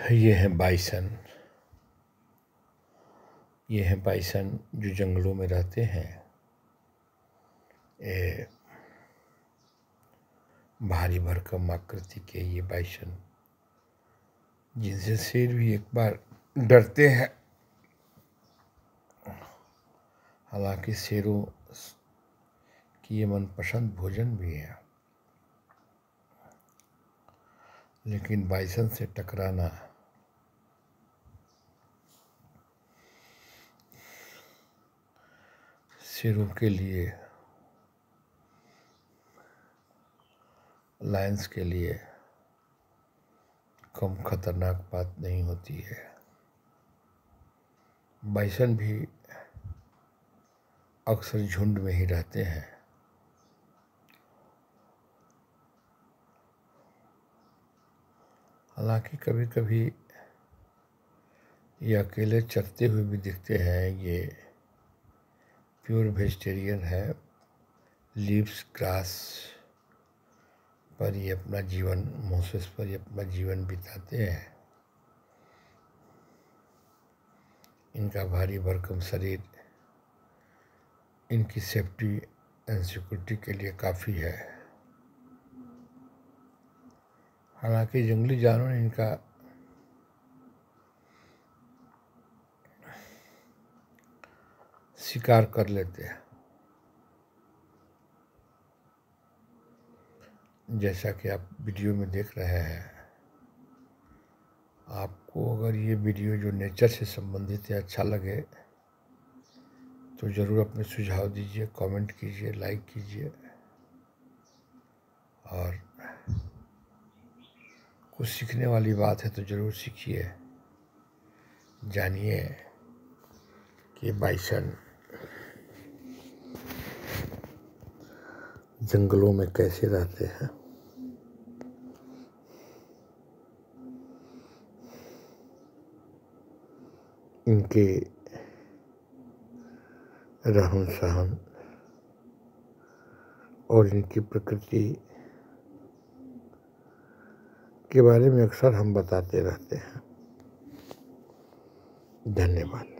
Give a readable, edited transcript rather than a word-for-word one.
ये है बाइसन। ये है बाइसन जो जंगलों में रहते हैं। ये भारी भरकम आकृति के ये बाइसन, जिनसे शेर भी एक बार डरते हैं। हालांकि शेरों की ये मनपसंद भोजन भी है, लेकिन बाइसन से टकराना शेरों के लिए, लायंस के लिए कम खतरनाक बात नहीं होती है। बाइसन भी अक्सर झुंड में ही रहते हैं। हालांकि कभी कभी ये अकेले चरते हुए भी दिखते हैं। ये प्योर वेजिटेरियन है। लीव्स, ग्रास पर ये अपना जीवन, मोसेस पर ये अपना जीवन बिताते हैं। इनका भारी भरकम शरीर इनकी सेफ्टी एंड सिक्योरिटी के लिए काफ़ी है। हालांकि जंगली जानवर इनका शिकार कर लेते हैं। जैसा कि आप वीडियो में देख रहे हैं। आपको अगर ये वीडियो जो नेचर से संबंधित है अच्छा लगे तो ज़रूर अपने सुझाव दीजिए, कमेंट कीजिए, लाइक कीजिए और कुछ सीखने वाली बात है तो ज़रूर सीखिए। जानिए कि बाइसन जंगलों में कैसे रहते हैं। इनके रहन सहन और इनकी प्रकृति के बारे में अक्सर हम बताते रहते हैं। धन्यवाद।